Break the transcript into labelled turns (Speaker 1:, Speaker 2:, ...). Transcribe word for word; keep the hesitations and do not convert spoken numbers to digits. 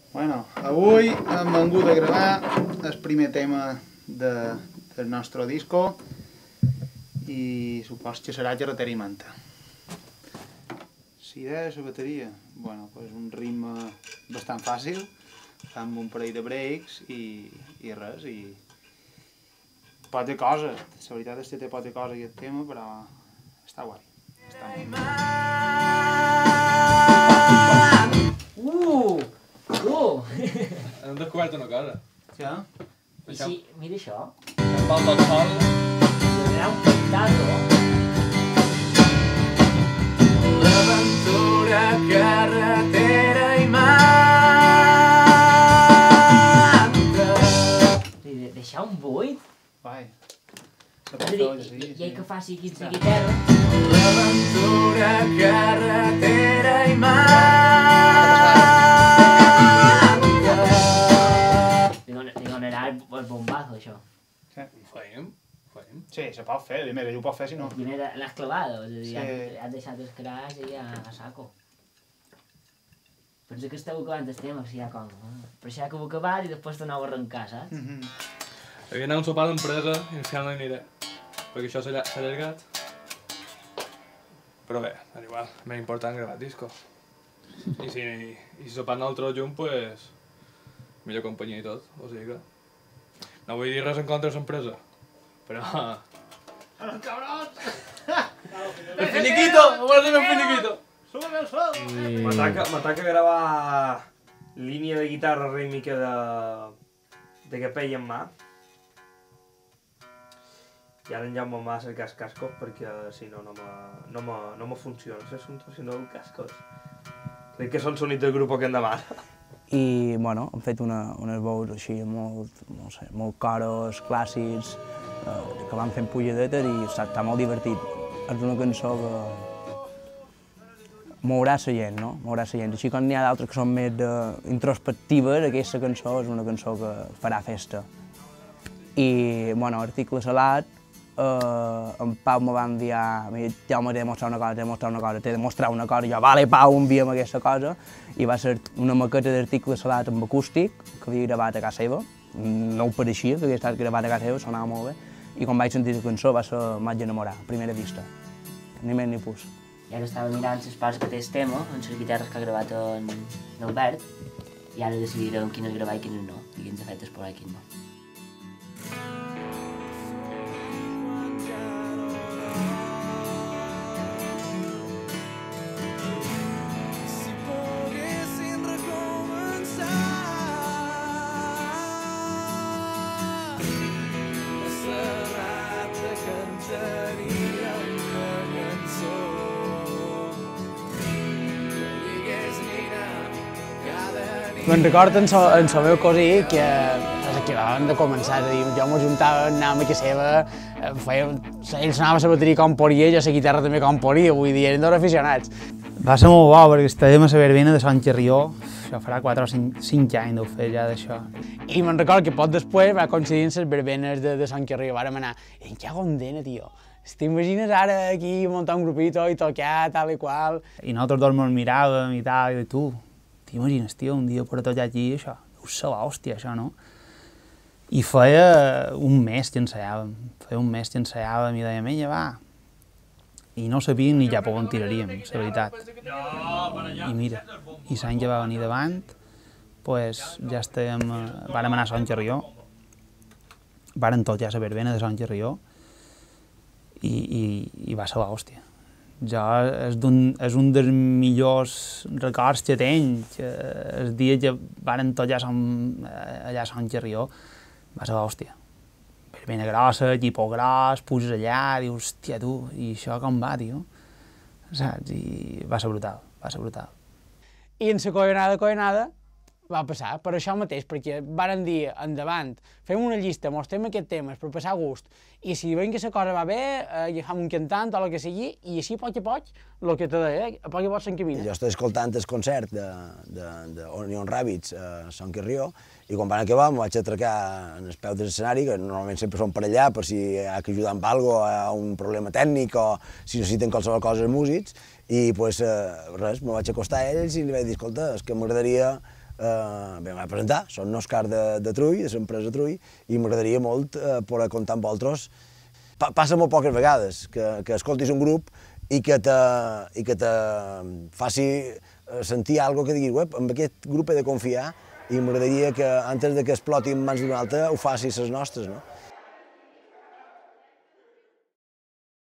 Speaker 1: Bueno, avui hem vengut a gravar el primer tema de, del nostre disco i supos que serà Carretera i Manta. La idea de la bateria, bueno, pues un ritme bastant fàcil, amb un parell de breaks i, i res, i poca cosa. La veritat és que té poca cosa aquest tema, però està guai. Està guai.
Speaker 2: Uh! Uh!
Speaker 3: Hem descobert una cosa.
Speaker 1: Ja?
Speaker 2: I si, mira això.
Speaker 3: En val del sol.
Speaker 2: Era un pectazo.
Speaker 4: L'aventura, carretera i manta.
Speaker 2: De deixar un buit.
Speaker 1: Vai.
Speaker 2: És a dir, i ell que faci aquí de guitarra.
Speaker 4: L'aventura, carretera i manta.
Speaker 2: Li donarà el bombazo, això.
Speaker 1: Sí.
Speaker 3: Ho fèiem, ho fèiem.
Speaker 1: Sí, se pot fer, a més, ell ho pot fer si no.
Speaker 2: Primer l'has clavado, és a dir,
Speaker 1: Sí.
Speaker 2: has deixat el crash i a, a saco. Pensa que esteu acabant el tema, si hi ha com. Per això que ho acabat i després t'aneu a arrencar, saps?
Speaker 1: Mhm.
Speaker 3: Havia anat a un sopar d'empresa i al final no hi aniré. Perquè això s'ha lla- s'ha allargat. Però bé, és igual, més important gravar disco. I si, i si sopar nosaltres junts, pues, millor companyia i tot, o sigui que... No vull dir res en contra de l'empresa, però...
Speaker 1: ¡Los cabrones!
Speaker 3: ¡El finiquito! ¡Vamos a hacer un finiquito!
Speaker 1: ¡Súbeme el sueldo!
Speaker 5: M'ataca m'ataca gravar línia de guitarra rítmica de, de capell en mà. I ara en Jaume m'ha cercat els cascos perquè si no, no me, no me, no me funciona l'assumpte si no els cascos. Crec que són sonits del grup que endavant.
Speaker 6: I, bueno, hem fet una, unes veus així molt, no sé, molt coros, clàssics, eh, que van fent pujadetes i està, està molt divertit. És una cançó que mourà la gent, no? Mourà la gent. Així com n'hi ha d'altres que són més uh, introspectives, aquesta cançó és una cançó que farà festa. I, bueno, article salat, uh, en Pau me va enviar, Jaume t'he de mostrar una cosa, t'he de mostrar una cosa, t'he de mostrar una cosa, i jo, vale, Pau, envia'm aquesta cosa, i va ser una maqueta d'article salat amb acústic, que havia gravat a casa seva, no ho pareixia que havia estat gravat a casa seva, sonava molt bé, i quan vaig sentir la cançó va ser m'haig enamorar, a primera vista, ni més ni plus.
Speaker 2: I ara estava mirant les parts que té el tema, amb les guitarres que ha gravat en, en Albert, i ara decidirem quines gravar i quines no, i quins efectes posar i quins no.
Speaker 4: Si poguessin recomençar a Serrat te cantaria una cançó que digués nina cada nit.
Speaker 7: Me'n recordo en el meu cosí que és que vam de començar, és a dir, jo m'ajuntava, anàvem a casa seva, fèiem, ell sonava la bateria com podia, jo la guitarra també com podia, vull dir, eren dos aficionats.
Speaker 1: Va ser molt bo perquè estàvem a la verbena de Sant Carrió, això farà quatre o cinc anys d'ho fer ja d'això.
Speaker 7: I me'n recordo que poc després va coincidir amb les verbenes de, de Sant Carrió, vàrem anar, en què condena, tio? T'imagines ara aquí muntar un grupito i tocar, tal i qual?
Speaker 1: I nosaltres dos ens miràvem i tal, i tu, t'imagines, tio, un dia per tocar aquí, això, deu ser l'hòstia, això, no? I feia un mes que ensaiàvem, feia un mes que ensaiàvem i dèiem, ella, va. I no sabíem ni cap on tiraríem, la veritat. I mira, i l'any que va venir davant, pues, ja estàvem, vàrem anar a Sant Carrió, vàrem tocar la verbena de Sant Carrió, i, i, i va ser l'hòstia. Jo és, un, és un dels millors records que tenc, el dia que vàrem tocar allà a Sant Carrió, va ser l'hòstia. Verbena grossa, equipo gros, puges allà, dius, hòstia, tu, i això com va, tio? Saps? I va ser brutal, va ser brutal.
Speaker 7: I en la coionada, coionada, va passar per això mateix, perquè varen dir endavant, fem una llista, mostrem aquests temes per passar gust, i si veiem que la cosa va bé, eh, agafem un cantant o el que sigui, i així a poc a poc, el que te deia, a poc a poc s'encamina.
Speaker 6: Jo estava escoltant el concert de, de, de Onion Rabbits a Sant Carrió, i quan van acabar em vaig atracar en el peu de l'escenari, que normalment sempre són per allà, per si hi ha que ajudar amb alguna cosa, a un problema tècnic, o si necessiten qualsevol cosa els músics, i pues, eh, res, me vaig acostar a ells i li vaig dir, escolta, és que m'agradaria
Speaker 8: eh, bé, vaig presentar, soc Òscar de, de Trull, de l'empresa Trull, i m'agradaria molt eh, poder comptar amb vosaltres. Pa, passa molt poques vegades que, que escoltis un grup i que te, i que te faci sentir alguna cosa que diguis, uep, amb aquest grup he de confiar i m'agradaria que, antes de que exploti en mans d'un altre, ho faci les nostres, no?